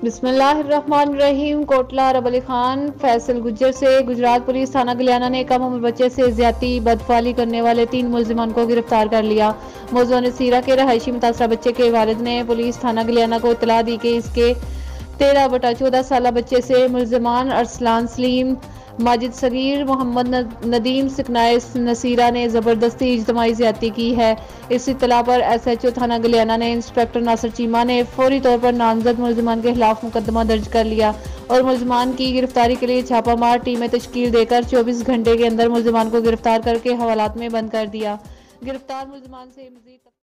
बिस्मिल्लाहिर्रहमानिर्रहीम। कोटला अरब अली खान फैसल गुज्जर से गुजरात पुलिस थाना गलियाना ने कम उम्र बच्चे से ज्यादती बदफाली करने वाले 3 मुलजिमान को गिरफ्तार कर लिया। मौजूद नसीरा के रहायशी मुतासरा बच्चे के वालिद ने पुलिस थाना गलियाना को इतला दी कि इसके 13/14 साल बच्चे से मुलजिमान अरसलान सलीम, माजिद सगीर, मोहम्मद नदीम सिकनाए नसीरा ने जबरदस्ती इज्तमाही ज्यादती की है। इस इतला पर SHO थाना गलियाना ने इंस्पेक्टर नासिर चीमा ने फौरी तौर पर नामजद मुलजिमान के खिलाफ मुकदमा दर्ज कर लिया और मुलजिमान की गिरफ्तारी के लिए छापामार टीमें तश्कील देकर 24 घंटे के अंदर मुलजिमान को गिरफ्तार करके हवालात में बंद कर दिया। गिरफ्तार मुलजिमान से मजीद